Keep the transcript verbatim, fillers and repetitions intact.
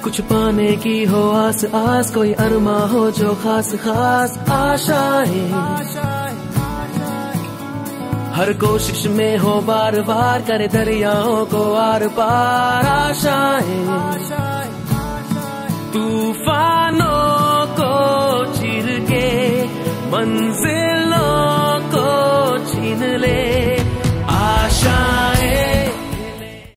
कुछ पाने की हो आस आस, कोई अरमा हो जो खास खास आशाएं, हर कोशिश में हो बार बार करे दरियाओं को आर पार आशाएं, तूफानों को चीर के मंजिल